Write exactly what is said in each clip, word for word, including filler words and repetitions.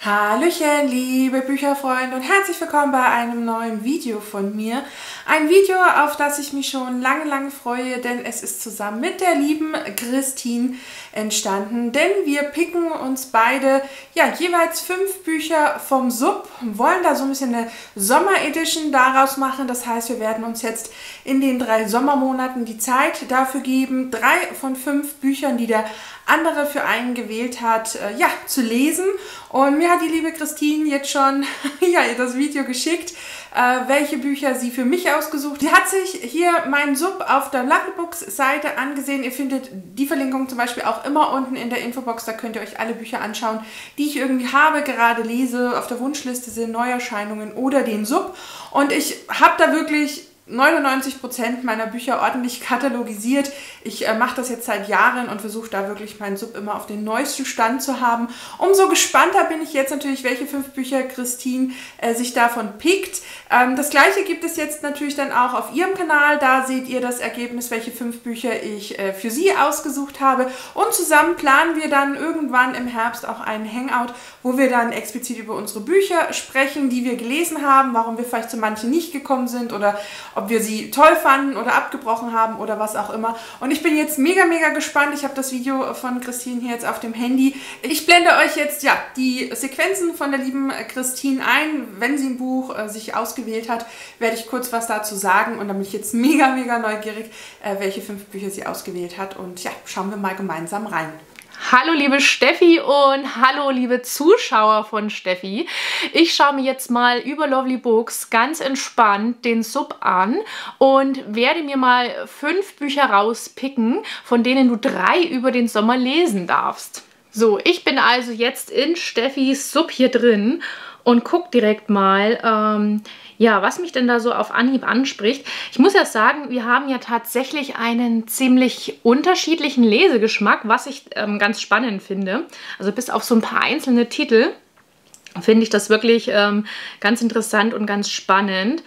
Hallöchen, liebe Bücherfreunde und herzlich willkommen bei einem neuen Video von mir. Ein Video, auf das ich mich schon lange, lange freue, denn es ist zusammen mit der lieben Christine entstanden. Denn wir picken uns beide ja jeweils fünf Bücher vom Sub, wollen da so ein bisschen eine Sommer-Edition daraus machen. Das heißt, wir werden uns jetzt in den drei Sommermonaten die Zeit dafür geben, drei von fünf Büchern, die der andere für einen gewählt hat, äh, ja, zu lesen. Und mir hat die liebe Christine jetzt schon ja, das Video geschickt, äh, welche Bücher sie für mich ausgesucht. Sie hat sich hier meinen Sub auf der Lucky Books Seite angesehen. Ihr findet die Verlinkung zum Beispiel auch immer unten in der Infobox. Da könnt ihr euch alle Bücher anschauen, die ich irgendwie habe, gerade lese, auf der Wunschliste sind Neuerscheinungen oder den Sub. Und ich habe da wirklich neunundneunzig Prozent meiner Bücher ordentlich katalogisiert. Ich äh, mache das jetzt seit Jahren und versuche da wirklich meinen Sub immer auf den neuesten Stand zu haben. Umso gespannter bin ich jetzt natürlich, welche fünf Bücher Christine äh, sich davon pickt. Ähm, das gleiche gibt es jetzt natürlich dann auch auf ihrem Kanal. Da seht ihr das Ergebnis, welche fünf Bücher ich äh, für sie ausgesucht habe. Und zusammen planen wir dann irgendwann im Herbst auch einen Hangout, wo wir dann explizit über unsere Bücher sprechen, die wir gelesen haben, warum wir vielleicht zu manchen nicht gekommen sind oder ob wir sie toll fanden oder abgebrochen haben oder was auch immer. Und ich bin jetzt mega, mega gespannt. Ich habe das Video von Christine hier jetzt auf dem Handy. Ich blende euch jetzt ja die Sequenzen von der lieben Christine ein. Wenn sie ein Buch äh, sich ausgewählt hat, werde ich kurz was dazu sagen. Und dann bin ich jetzt mega, mega neugierig, äh, welche fünf Bücher sie ausgewählt hat. Und ja, schauen wir mal gemeinsam rein. Hallo liebe Steffi und hallo liebe Zuschauer von Steffi. Ich schaue mir jetzt mal über Lovely Books ganz entspannt den Sub an und werde mir mal fünf Bücher rauspicken, von denen du drei über den Sommer lesen darfst. So, ich bin also jetzt in Steffis Sub hier drin und guck direkt mal, ähm, ja, was mich denn da so auf Anhieb anspricht. Ich muss ja sagen, wir haben ja tatsächlich einen ziemlich unterschiedlichen Lesegeschmack, was ich ähm, ganz spannend finde. Also bis auf so ein paar einzelne Titel finde ich das wirklich ähm, ganz interessant und ganz spannend.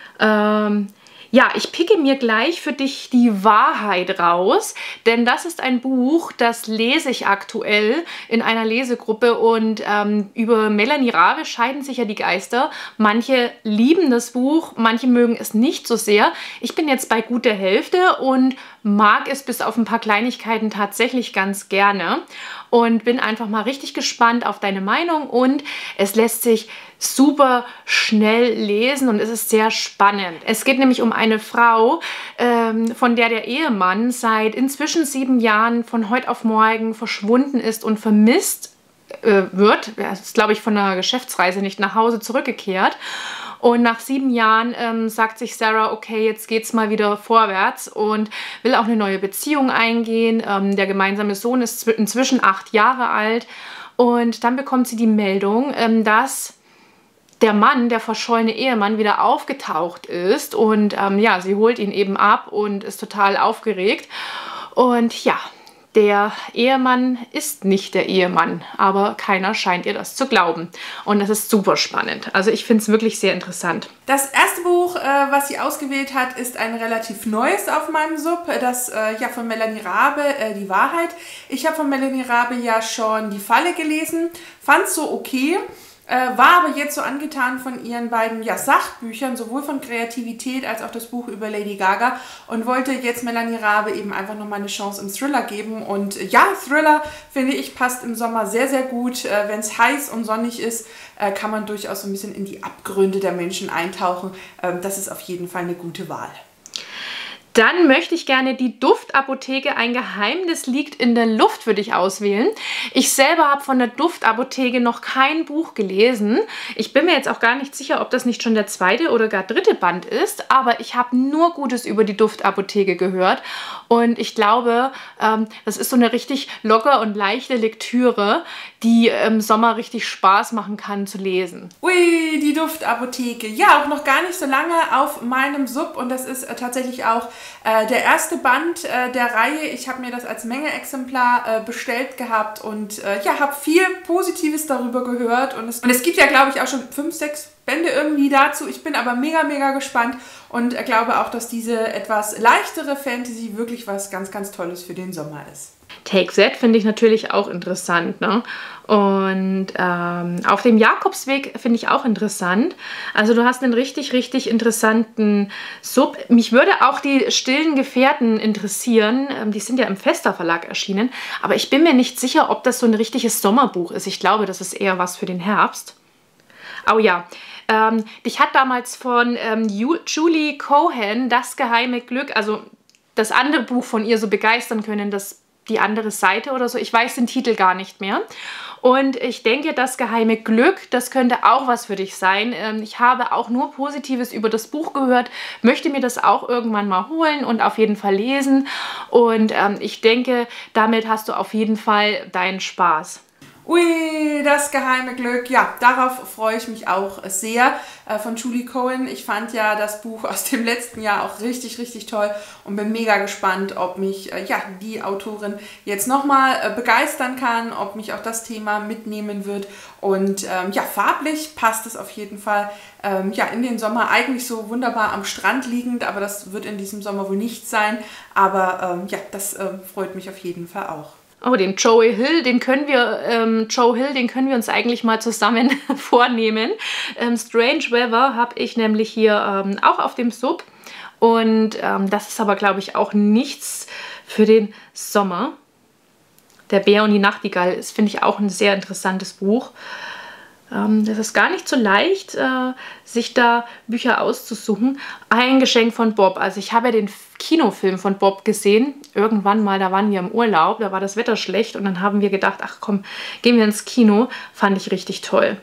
Ähm, Ja, ich picke mir gleich für dich die Wahrheit raus, denn das ist ein Buch, das lese ich aktuell in einer Lesegruppe und ähm, über Melanie Rabe scheiden sich ja die Geister. Manche lieben das Buch, manche mögen es nicht so sehr. Ich bin jetzt bei gut der Hälfte und mag es bis auf ein paar Kleinigkeiten tatsächlich ganz gerne und bin einfach mal richtig gespannt auf deine Meinung und es lässt sich super schnell lesen und es ist sehr spannend. Es geht nämlich um eine Frau, ähm, von der der Ehemann seit inzwischen sieben Jahren von heute auf morgen verschwunden ist und vermisst äh, wird. Er ist, glaube ich, von einer Geschäftsreise nicht nach Hause zurückgekehrt. Und nach sieben Jahren ähm, sagt sich Sarah, okay, jetzt geht's mal wieder vorwärts und will auch eine neue Beziehung eingehen. Ähm, der gemeinsame Sohn ist inzwischen acht Jahre alt und dann bekommt sie die Meldung, ähm, dass der Mann, der verschollene Ehemann, wieder aufgetaucht ist und ähm, ja, sie holt ihn eben ab und ist total aufgeregt und ja, der Ehemann ist nicht der Ehemann, aber keiner scheint ihr das zu glauben. Und das ist super spannend. Also ich finde es wirklich sehr interessant. Das erste Buch, äh, was sie ausgewählt hat, ist ein relativ neues auf meinem Sub. Das äh, ja von Melanie Rabe, äh, Die Wahrheit. Ich habe von Melanie Rabe ja schon Die Falle gelesen, fand es so okay. Äh, war aber jetzt so angetan von ihren beiden ja, Sachbüchern, sowohl von Kreativität als auch das Buch über Lady Gaga und wollte jetzt Melanie Rabe eben einfach nochmal eine Chance im Thriller geben. Und äh, ja, Thriller, finde ich, passt im Sommer sehr, sehr gut. Äh, wenn es heiß und sonnig ist, äh, kann man durchaus so ein bisschen in die Abgründe der Menschen eintauchen. Ähm, das ist auf jeden Fall eine gute Wahl. Dann möchte ich gerne die Duftapotheke Ein Geheimnis liegt in der Luft für dich auswählen. Ich selber habe von der Duftapotheke noch kein Buch gelesen. Ich bin mir jetzt auch gar nicht sicher, ob das nicht schon der zweite oder gar dritte Band ist, aber ich habe nur Gutes über die Duftapotheke gehört und ich glaube, ähm, das ist so eine richtig locker und leichte Lektüre, die im Sommer richtig Spaß machen kann zu lesen. Ui, die Duftapotheke. Ja, auch noch gar nicht so lange auf meinem Sub und das ist äh, tatsächlich auch Äh, der erste Band äh, der Reihe. Ich habe mir das als Menge-Exemplar äh, bestellt gehabt und äh, ja, habe viel Positives darüber gehört. Und es, und es gibt ja, glaube ich, auch schon fünf, sechs Bände irgendwie dazu. Ich bin aber mega, mega gespannt und äh, glaube auch, dass diese etwas leichtere Fantasy wirklich was ganz, ganz Tolles für den Sommer ist. Take That finde ich natürlich auch interessant, ne? Und ähm, Auf dem Jakobsweg finde ich auch interessant. Also du hast einen richtig, richtig interessanten Sub. Mich würde auch die Stillen Gefährten interessieren. Ähm, die sind ja im Vesta Verlag erschienen. Aber ich bin mir nicht sicher, ob das so ein richtiges Sommerbuch ist. Ich glaube, das ist eher was für den Herbst. Oh ja, ähm, dich hat damals von ähm, Julie Cohen Das geheime Glück, also das andere Buch von ihr so begeistern können, das die andere Seite oder so. Ich weiß den Titel gar nicht mehr. Und ich denke, Das geheime Glück, das könnte auch was für dich sein. Ich habe auch nur Positives über das Buch gehört, möchte mir das auch irgendwann mal holen und auf jeden Fall lesen. Und ähm, ich denke, damit hast du auf jeden Fall deinen Spaß. Ui, Das geheime Glück. Ja, darauf freue ich mich auch sehr, äh, von Julie Cohen. Ich fand ja das Buch aus dem letzten Jahr auch richtig, richtig toll und bin mega gespannt, ob mich äh, ja, die Autorin jetzt nochmal äh, begeistern kann, ob mich auch das Thema mitnehmen wird. Und ähm, ja, farblich passt es auf jeden Fall ähm, ja, in den Sommer, eigentlich so wunderbar am Strand liegend, aber das wird in diesem Sommer wohl nicht sein. Aber ähm, ja, das äh, freut mich auf jeden Fall auch. Oh, den Joe Hill, den können wir, ähm, Joe Hill, den können wir uns eigentlich mal zusammen vornehmen. Ähm, Strange Weather habe ich nämlich hier ähm, auch auf dem Sub. Und ähm, das ist aber, glaube ich, auch nichts für den Sommer. Der Bär und die Nachtigall ist, finde ich, auch ein sehr interessantes Buch. Ähm, das ist gar nicht so leicht, äh, sich da Bücher auszusuchen. Ein Geschenk von Bob. Also ich habe ja den Kinofilm von Bob gesehen. Irgendwann mal, da waren wir im Urlaub, da war das Wetter schlecht und dann haben wir gedacht, ach komm, gehen wir ins Kino. Fand ich richtig toll.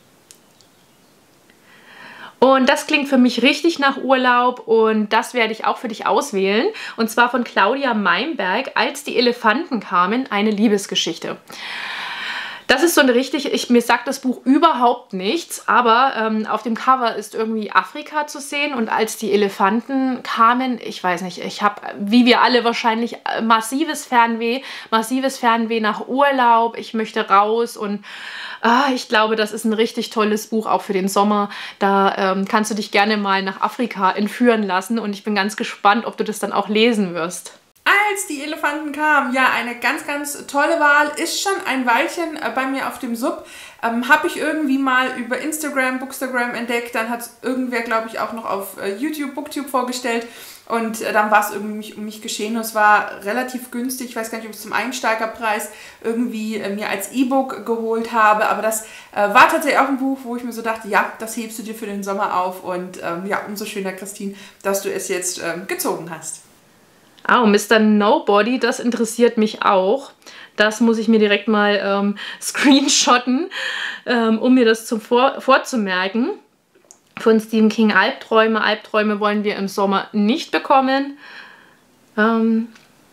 Und das klingt für mich richtig nach Urlaub und das werde ich auch für dich auswählen. Und zwar von Claudia Meinberg, Als die Elefanten kamen, eine Liebesgeschichte. Das ist so eine richtig, ich, mir sagt das Buch überhaupt nichts, aber ähm, auf dem Cover ist irgendwie Afrika zu sehen und als die Elefanten kamen, ich weiß nicht, ich habe, wie wir alle wahrscheinlich, massives Fernweh, massives Fernweh nach Urlaub, ich möchte raus und ah, ich glaube, das ist ein richtig tolles Buch, auch für den Sommer. Da ähm, kannst du dich gerne mal nach Afrika entführen lassen und ich bin ganz gespannt, ob du das dann auch lesen wirst. Als die Elefanten kamen, ja, eine ganz, ganz tolle Wahl, ist schon ein Weilchen äh, bei mir auf dem Sub. Ähm, habe ich irgendwie mal über Instagram, Bookstagram entdeckt, dann hat es irgendwer, glaube ich, auch noch auf äh, YouTube, Booktube vorgestellt und äh, dann war es irgendwie mich, um mich geschehen und es war relativ günstig, ich weiß gar nicht, ob ich es zum Einsteigerpreis irgendwie äh, mir als E-Book geholt habe, aber das äh, war tatsächlich auch ein Buch, wo ich mir so dachte, ja, das hebst du dir für den Sommer auf und ähm, ja, umso schöner, Christine, dass du es jetzt ähm, gezogen hast. Oh, Mister Nobody, das interessiert mich auch. Das muss ich mir direkt mal ähm, screenshotten, ähm, um mir das zum Vor vorzumerken. Von Stephen King, Albträume. Albträume wollen wir im Sommer nicht bekommen. Ähm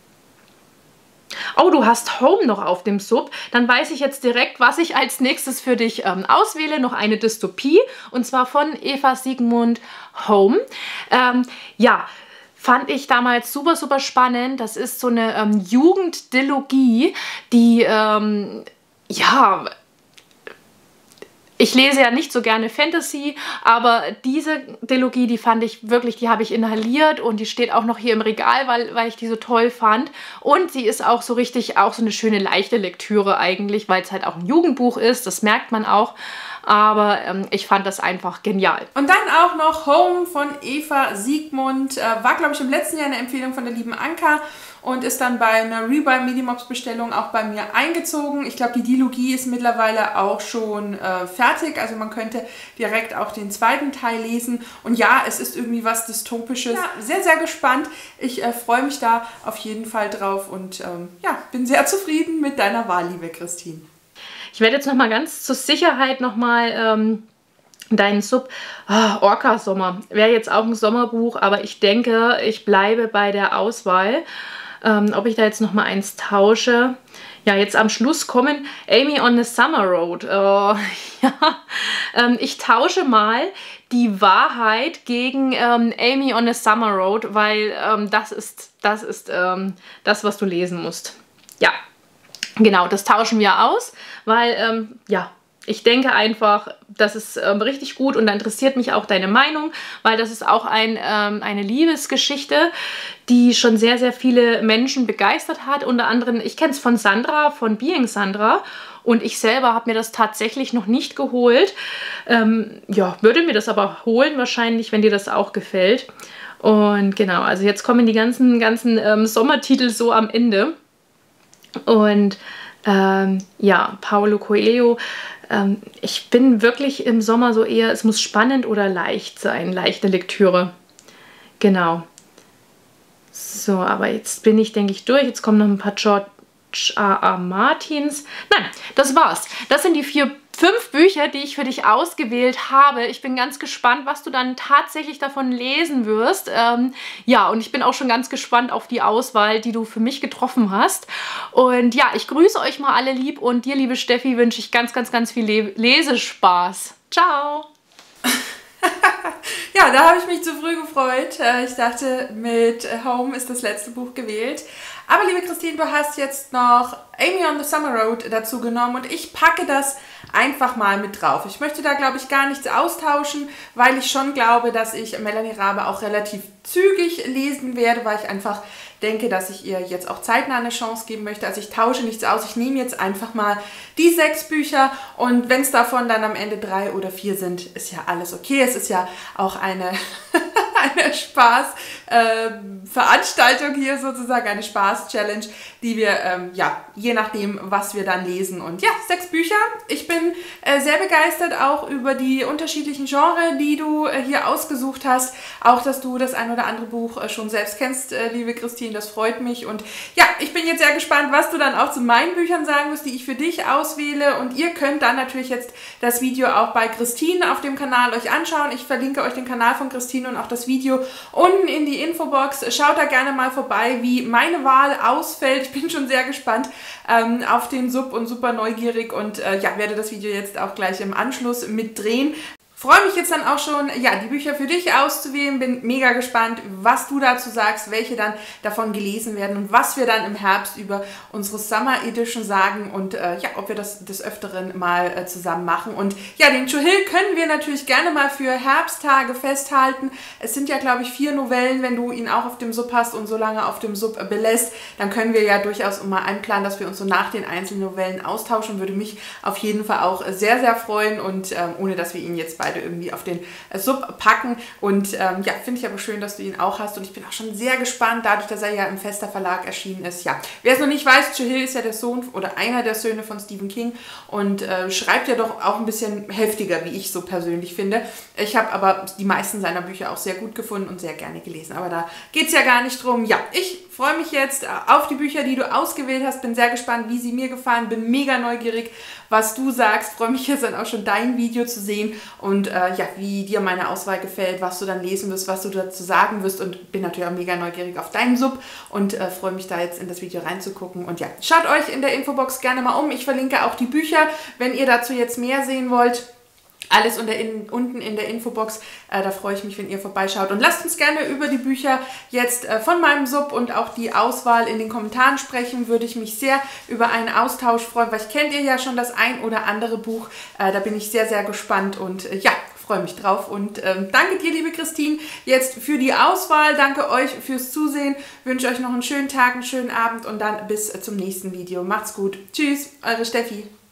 Oh, du hast Home noch auf dem Sub. Dann weiß ich jetzt direkt, was ich als nächstes für dich ähm, auswähle. Noch eine Dystopie. Und zwar von Eva Sigmund, Home. Ähm, ja, fand ich damals super, super spannend. Das ist so eine ähm, Jugenddilogie, die, ähm, ja, ich lese ja nicht so gerne Fantasy, aber diese Dilogie, die fand ich wirklich, die habe ich inhaliert und die steht auch noch hier im Regal, weil, weil ich die so toll fand. Und sie ist auch so richtig, auch so eine schöne, leichte Lektüre eigentlich, weil es halt auch ein Jugendbuch ist, das merkt man auch. Aber ähm, ich fand das einfach genial. Und dann auch noch Home von Eva Sigmund. Äh, war, glaube ich, im letzten Jahr eine Empfehlung von der lieben Anka und ist dann bei einer Rebuy Medimops Bestellung auch bei mir eingezogen. Ich glaube, die Dilogie ist mittlerweile auch schon äh, fertig. Also man könnte direkt auch den zweiten Teil lesen. Und ja, es ist irgendwie was Dystopisches. Ja, sehr, sehr gespannt. Ich äh, freue mich da auf jeden Fall drauf und ähm, ja, bin sehr zufrieden mit deiner Wahl, liebe Christine. Ich werde jetzt noch mal ganz zur Sicherheit noch mal ähm, deinen Sub, oh, Orca Sommer, wäre jetzt auch ein Sommerbuch, aber ich denke, ich bleibe bei der Auswahl. Ähm, ob ich da jetzt noch mal eins tausche. Ja, jetzt am Schluss kommen Amy on the Summer Road. Äh, ja, ähm, ich tausche mal die Wahrheit gegen ähm, Amy on the Summer Road, weil ähm, das ist, das, ist ähm, das, was du lesen musst. Ja. Genau, das tauschen wir aus, weil, ähm, ja, ich denke einfach, das ist ähm, richtig gut und da interessiert mich auch deine Meinung, weil das ist auch ein, ähm, eine Liebesgeschichte, die schon sehr, sehr viele Menschen begeistert hat. Unter anderem, ich kenne es von Sandra, von Being Sandra und ich selber habe mir das tatsächlich noch nicht geholt. Ähm, ja, würde mir das aber holen wahrscheinlich, wenn dir das auch gefällt. Und genau, also jetzt kommen die ganzen, ganzen ähm, Sommertitel so am Ende. Und ähm, ja, Paulo Coelho, ähm, ich bin wirklich im Sommer so eher, es muss spannend oder leicht sein, leichte Lektüre. Genau. So, aber jetzt bin ich, denke ich, durch. Jetzt kommen noch ein paar George R R. Martins. Nein, das war's. Das sind die vier, fünf Bücher, die ich für dich ausgewählt habe. Ich bin ganz gespannt, was du dann tatsächlich davon lesen wirst. Ähm, ja, und ich bin auch schon ganz gespannt auf die Auswahl, die du für mich getroffen hast. Und ja, ich grüße euch mal alle lieb und dir, liebe Steffi, wünsche ich ganz, ganz, ganz viel Le Lesespaß. Ciao! Ja, da habe ich mich zu früh gefreut. Ich dachte, mit Home ist das letzte Buch gewählt. Aber liebe Christine, du hast jetzt noch Amy on the Summer Road dazu genommen und ich packe das einfach mal mit drauf. Ich möchte da, glaube ich, gar nichts austauschen, weil ich schon glaube, dass ich Melanie Rabe auch relativ zügig lesen werde, weil ich einfach denke, dass ich ihr jetzt auch zeitnah eine Chance geben möchte. Also ich tausche nichts aus. Ich nehme jetzt einfach mal die sechs Bücher und wenn es davon dann am Ende drei oder vier sind, ist ja alles okay. Es ist ja auch eine, eine Spaß-Veranstaltung äh, hier sozusagen, eine Spaß-Challenge, die wir, ähm, ja, je nachdem, was wir dann lesen. Und ja, sechs Bücher. Ich bin äh, sehr begeistert auch über die unterschiedlichen Genres, die du äh, hier ausgesucht hast. Auch, dass du das ein oder andere Buch äh, schon selbst kennst, äh, liebe Christine. Das freut mich. Und ja, ich bin jetzt sehr gespannt, was du dann auch zu meinen Büchern sagen wirst, die ich für dich auswähle. Und ihr könnt dann natürlich jetzt das Video auch bei Christine auf dem Kanal euch anschauen. Ich verlinke euch den Kanal von Christine und auch das Video unten in die Infobox. Schaut da gerne mal vorbei, wie meine Wahl ausfällt. Ich bin schon sehr gespannt ähm, auf den Sub und super neugierig und äh, ja, werde das Video jetzt auch gleich im Anschluss mitdrehen. Freue mich jetzt dann auch schon, ja, die Bücher für dich auszuwählen. Bin mega gespannt, was du dazu sagst, welche dann davon gelesen werden und was wir dann im Herbst über unsere Summer Edition sagen und äh, ja, ob wir das des Öfteren mal äh, zusammen machen. Und ja, den Joe Hill können wir natürlich gerne mal für Herbsttage festhalten. Es sind ja, glaube ich, vier Novellen, wenn du ihn auch auf dem Sub hast und so lange auf dem Sub belässt, dann können wir ja durchaus mal einplanen, dass wir uns so nach den einzelnen Novellen austauschen. Würde mich auf jeden Fall auch sehr, sehr freuen und ähm, ohne, dass wir ihn jetzt beide irgendwie auf den Sub packen und ähm, ja, finde ich aber schön, dass du ihn auch hast und ich bin auch schon sehr gespannt, dadurch, dass er ja im Fester Verlag erschienen ist. Ja, wer es noch nicht weiß, Joe Hill ist ja der Sohn oder einer der Söhne von Stephen King und äh, schreibt ja doch auch ein bisschen heftiger, wie ich so persönlich finde. Ich habe aber die meisten seiner Bücher auch sehr gut gefunden und sehr gerne gelesen, aber da geht es ja gar nicht drum. Ja, ich freue mich jetzt auf die Bücher, die du ausgewählt hast, bin sehr gespannt, wie sie mir gefallen, bin mega neugierig, was du sagst, freue mich jetzt dann auch schon dein Video zu sehen und äh, ja, wie dir meine Auswahl gefällt, was du dann lesen wirst, was du dazu sagen wirst und bin natürlich auch mega neugierig auf deinen Sub und äh, freue mich da jetzt in das Video reinzugucken und ja, schaut euch in der Infobox gerne mal um, ich verlinke auch die Bücher, wenn ihr dazu jetzt mehr sehen wollt. Alles unter in, unten in der Infobox, äh, da freue ich mich, wenn ihr vorbeischaut. Und lasst uns gerne über die Bücher jetzt äh, von meinem Sub und auch die Auswahl in den Kommentaren sprechen. Würde ich mich sehr über einen Austausch freuen, weil ich kennt ihr ja schon das ein oder andere Buch. Äh, da bin ich sehr, sehr gespannt und äh, ja, freue mich drauf. Und ähm, danke dir, liebe Christine, jetzt für die Auswahl. Danke euch fürs Zusehen. Wünsche euch noch einen schönen Tag, einen schönen Abend und dann bis äh, zum nächsten Video. Macht's gut. Tschüss, eure Steffi.